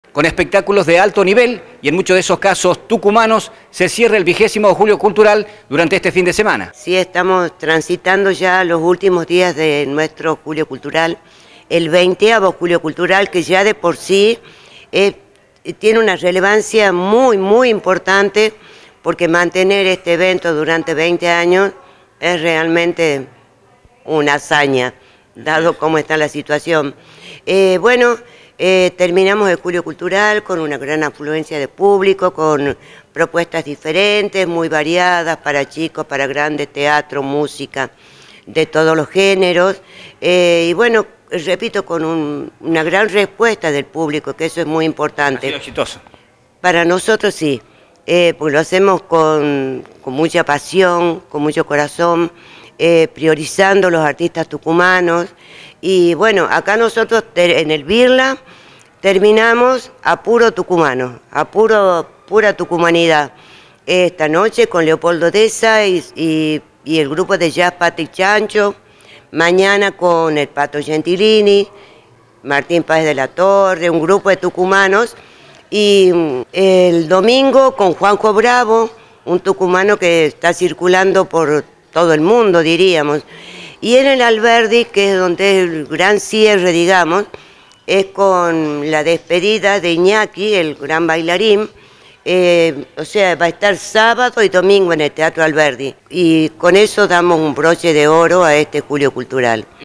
Con espectáculos de alto nivel y en muchos de esos casos tucumanos, se cierra el 20º Julio Cultural durante este fin de semana. Sí, estamos transitando ya los últimos días de nuestro Julio Cultural, el 20º Julio Cultural, que ya de por sí tiene una relevancia muy importante, porque mantener este evento durante 20 años es realmente una hazaña, dado cómo está la situación. Terminamos el Julio Cultural con una gran afluencia de público, con propuestas diferentes, muy variadas, para chicos, para grandes, teatro, música, de todos los géneros. Y bueno, repito, con una gran respuesta del público, que eso es muy importante. ¿Ha sido exitoso? Para nosotros sí, porque lo hacemos con mucha pasión, con mucho corazón, priorizando los artistas tucumanos. Y bueno, acá nosotros en el Birla terminamos a puro tucumano, a pura tucumanidad. Esta noche con Leopoldo Deza y el grupo de jazz Pati Chancho, mañana con el Pato Gentilini, Martín Páez de la Torre, un grupo de tucumanos, y el domingo con Juanjo Bravo, un tucumano que está circulando por todo el mundo, diríamos. Y en el Alberdi, que es donde es el gran cierre, digamos, es con la despedida de Iñaki, el gran bailarín. O sea, va a estar sábado y domingo en el Teatro Alberdi. Y con eso damos un broche de oro a este Julio Cultural.